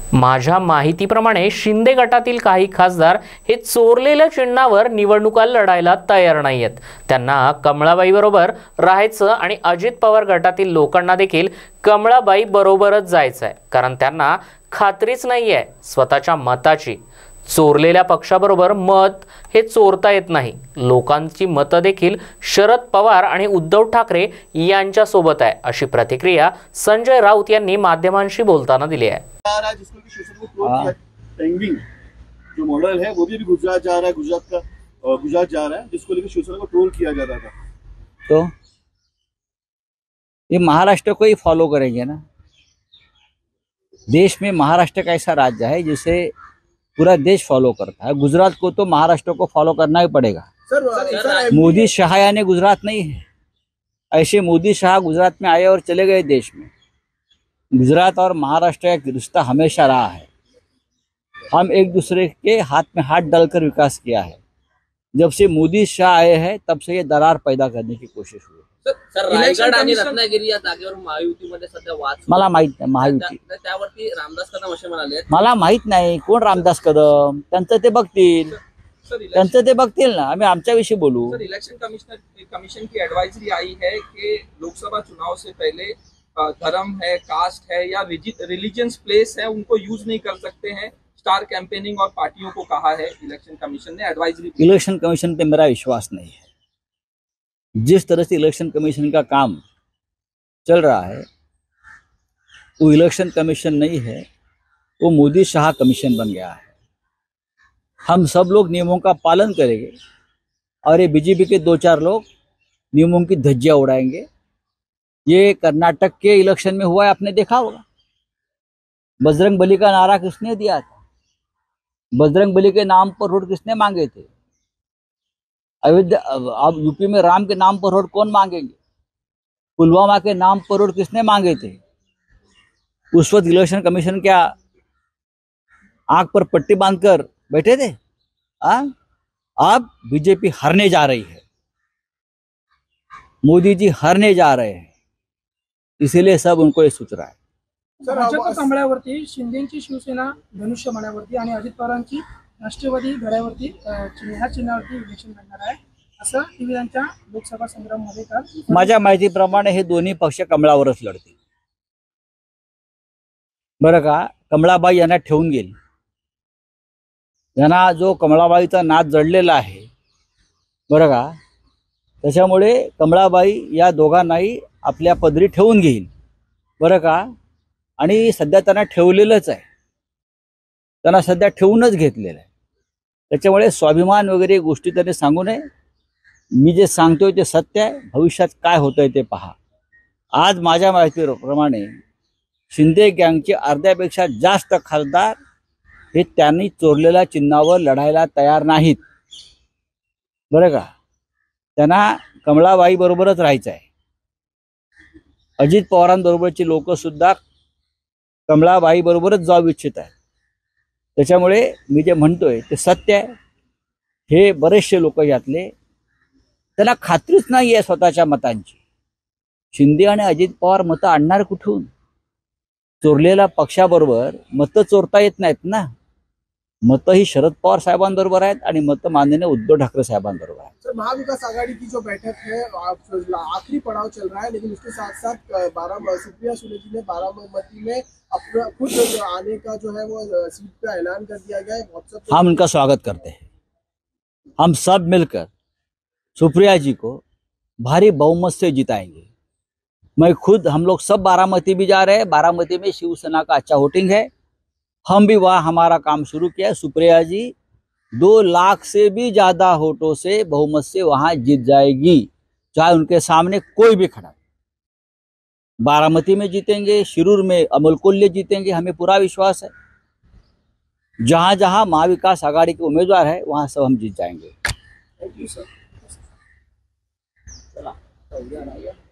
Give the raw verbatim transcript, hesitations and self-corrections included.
माझ्या माहितीप्रमाणे शिंदे गटातील काही खासदार हे चोरलेल्या चिन्हावर निवडणुका लढायला तयार नाहीयेत। त्यांना कमळाबाई बरोबर राहायचं आणि अजित पवार गटातील लोकांना देखील कमळाबाई बरोबरच जायचं आहे, कारण त्यांना खात्रीच नाहीये स्वतःच्या मताची। चोरलेल्या पक्षाबरोबर मत हे चोरता येत नाही। लोकांची मतं देखील शरद पवार आणि उद्धव ठाकरे यांच्या सोबत आहे, अशी प्रतिक्रिया संजय राऊत यांनी माध्यमांशी बोलताना दिली आहे। जो मॉडल है वो भी गुजरात जा रहा है, गुजरात का गुजरात जा रहा है, जिसको लेकर शिवसेना को ट्रोल किया जा रहा था। तो ये महाराष्ट्र को ही फॉलो करेंगे ना। देश में महाराष्ट्र का ऐसा राज्य है जिसे पूरा देश फॉलो करता है। गुजरात को तो महाराष्ट्र को फॉलो करना ही पड़ेगा। सर, सर मोदी शाह यानी गुजरात नहीं है। ऐसे मोदी शाह गुजरात में आए और चले गए देश में। गुजरात और महाराष्ट्र का रिश्ता हमेशा रहा है। हम एक दूसरे के हाथ में हाथ डालकर विकास किया है। जब से मोदी शाह आए हैं तब से ये दरार पैदा करने की कोशिश हुई। सर, रायगड आणि रत्नागिरी या जागेवर महायुतीमध्ये सध्या वाद मला माहित नाही महायुती त्यावरती रामदास कदम असे म्हणाले। मला माहित नाही कोण रामदास कदम, त्यांचं ते बघतील त्यांचं ते बघतील ना, आम्ही आमच्याविषयी बोलू। सर, इलेक्शन कमिश्नर कमीशन की एडवाइजरी आई है कि लोकसभा चुनाव से पहले धर्म है, कास्ट है या रिलीजियस प्लेस है, उनको यूज नहीं कर सकते हैं। स्टार कैंपेनिंग और पार्टियों को कहा है इलेक्शन कमीशन ने एडवाइजरी। इलेक्शन कमीशन पे मेरा विश्वास नहीं है। जिस तरह से इलेक्शन कमीशन का काम चल रहा है वो इलेक्शन कमीशन नहीं है, वो मोदी शाह कमीशन बन गया है। हम सब लोग नियमों का पालन करेंगे और ये बीजेपी के दो चार लोग नियमों की धज्जियां उड़ाएंगे। ये कर्नाटक के इलेक्शन में हुआ है, आपने देखा होगा। बजरंग बली का नारा किसने दिया था? बजरंग बली के नाम पर वोट किसने मांगे थे? अयोध्या अब यूपी में राम के नाम पर वोट कौन मांगेंगे? पुलवामा के नाम पर वोट किसने मांगे थे? उस वक्त इलेक्शन कमीशन क्या आंख पर पट्टी बांधकर बैठे थे? आ? अब बीजेपी हारने जा रही है, मोदी जी हारने जा रहे हैं, इसीलिए सब उनको ये सोच रहा है। भाजप कमळावरती, शिंदेची शिवसेना धनुष्यबाणावरती आणि अजित पवारांची राष्ट्रवादी घड्यावरती ह्या चिन्हावरती इलेक्शन लढणार आहे, असं टीव्हीच्या लोकसभा संग्राममध्ये काल माझ्या माहितीप्रमाणे हे दोन्ही पक्ष कमळावरच लढतील। बरं का, कमळाबाई यांना ठेवून गेली, यांना जो कमळाबाईचा नाद जडलेला आहे बरं का, त्याच्यामुळे कमळाबाई या दोघांनाही आपल्या पदरी ठेवून घेईल बरं का। आणि सध्या त्यांना ठेवलेलंच आहे, त्यांना सध्या ठेवूनच घेतलेलं आहे। त्याच्यामुळे स्वाभिमान वगैरे गोष्टी त्यांनी सांगू नये। मी जे सांगतोय ते सत्य आहे, भविष्यात काय होतंय ते पहा। आज माझ्या माहितीप्रमाणे शिंदे गँगचे अर्ध्यापेक्षा जास्त खासदार हे त्यांनी चोरलेल्या चिन्हावर लढायला तयार नाहीत बरं का। त्यांना कमळाबाई बरोबरच राहायचं आहे। अजित पवारांबरोबरची लोक सुद्धा कमळाबाई बरोबरच जाऊ इच्छित आहेत। त्याच्यामुळे मी जे म्हणतोय ते सत्य आहे। हे बरेचसे लोक यातले त्यांना खात्रीच नाही आहे स्वतःच्या मतांची। शिंदे आणि अजित पवार मतं आणणार कुठून? चोरलेल्या पक्षाबरोबर मतं चोरता येत नाहीत ना। मतं ही शरद पवार साहेबांबरोबर आहेत आणि मतं माननीय उद्धव ठाकरे साहेबांबरोबर आहेत। सर, महाविकास आघाड़ी की जो बैठक है आखिरी पड़ाव चल रहा है, लेकिन उसके साथ साथ बारह सुप्रिया सुले जी ने बारामती में अपना खुद आने का जो है वो सीट का ऐलान कर दिया गया है। व्हाट्सएप हम उनका स्वागत करते हैं। हम सब मिलकर सुप्रिया जी को भारी बहुमत से जिताएंगे। मैं खुद, हम लोग सब बारामती भी जा रहे हैं। बारामती में शिवसेना का अच्छा वोटिंग है, हम भी वहाँ हमारा काम शुरू किया है। सुप्रिया जी दो लाख से भी ज्यादा वोटों से बहुमत से वहां जीत जाएगी, चाहे उनके सामने कोई भी खड़ा। बारामती में जीतेंगे, शिरूर में अमल कोल्हे जीतेंगे, हमें पूरा विश्वास है। जहां जहां महाविकास आघाड़ी के उम्मीदवार है वहां सब हम जीत जाएंगे। Thank you sir. चला